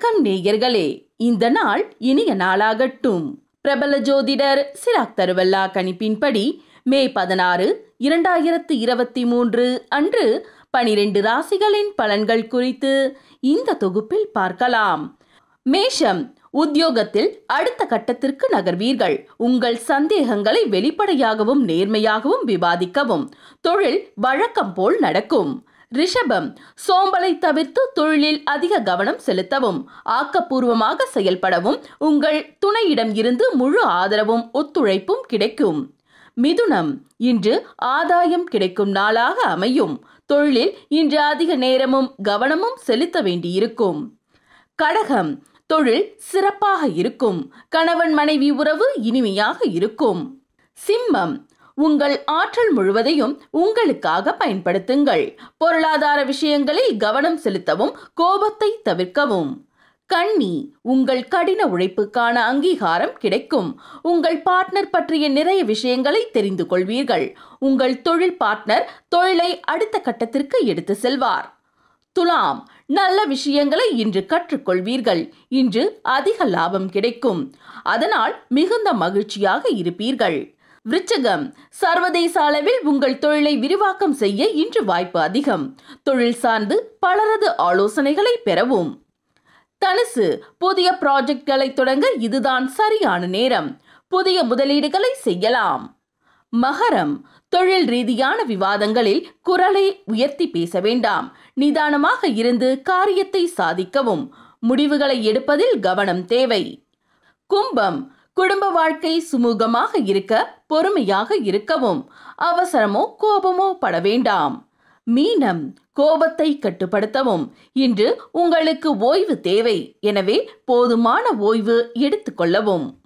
வணக்கம் நேயர்களே, இந்த நாள் இனிய நாளாகட்டும். பிரபல ஜோதிடர் சிராக் தருவல்லா கணிப்பின்படி மே 16, 2023 அன்று 12 ராசிகளின் பலன்கள் குறித்து இந்த தொகுப்பில் பார்க்கலாம். மேஷம், உத்தியோகத்தில் அடுத்த கட்டத்திற்கு நகர்வீர்கள். உங்கள் சந்தேகங்களை வெளிப்படையாகவும் நேர்மையாகவும் விவாதிக்கவும். தொழில் வழக்கம் போல் நடக்கும். ரிஷபம், சோம்பலை தவிர்த்து தொழிலில் அதிக கவனம் செலுத்தவும். ஆக்கப்பூர்வமாக செயல்படவும் உங்கள் துணையிடம் இருந்து முழு ஆதரவும் ஒத்துழைப்பும் கிடைக்கும். மிதுனம், இன்று ஆதாயம் கிடைக்கும் நாளாக அமையும். தொழிலில் இன்று அதிக நேரமும் கவனமும் செலுத்த வேண்டியிருக்கும். கடகம், தொழில் சிறப்பாக இருக்கும். கணவன் மனைவி உறவு இனிமையாக இருக்கும். சிம்மம், உங்கள் ஆற்றல் முழுவதையும் உங்களுக்காக பயன்படுத்துங்கள். பொருளாதார விஷயங்களில் கவனம் செலுத்தவும் கோபத்தை தவிர்க்கவும். கன்னி, உங்கள் கடின உழைப்புக்கான அங்கீகாரம் கிடைக்கும். உங்கள் பார்ட்னர் பற்றிய நிறைய விஷயங்களை தெரிந்து கொள்வீர்கள். உங்கள் தொழில் பார்ட்னர் தொழிலை அடுத்த கட்டத்திற்கு எடுத்து செல்வார். துலாம், நல்ல விஷயங்களை இன்று கற்றுக்கொள்வீர்கள். இன்று அதிக லாபம் கிடைக்கும். அதனால் மிகுந்த மகிழ்ச்சியாக இருப்பீர்கள். விருச்சிகம், சர்வதேச அளவில் உங்கள் தொழிலை விரிவாக்கம் செய்ய இன்று வாய்ப்பு அதிகம். தொழில் சார்ந்து பலரது ஆலோசனைகளை பெறவும். தனுசு, புதிய ப்ராஜெக்ட்களை தொடங்க இதுதான் சரியான நேரம். புதிய முதலீடுகளை செய்யலாம். மகரம், தொழில் ரீதியான விவாதங்களில் குரலை உயர்த்தி பேச வேண்டாம். நிதானமாக இருந்து காரியத்தை சாதிக்கவும். முடிவுகளை எடுப்பதில் கவனம் தேவை. கும்பம், குடும்ப வாழ்க்கை சுமூகமாக இருக்க பொறுமையாக இருக்கவும். அவசரமோ கோபமோ பட வேண்டாம். மீனம், கோபத்தை கட்டுப்படுத்தவும். இன்று உங்களுக்கு ஓய்வு தேவை. எனவே போதுமான ஓய்வு எடுத்துக்கொள்ளவும்.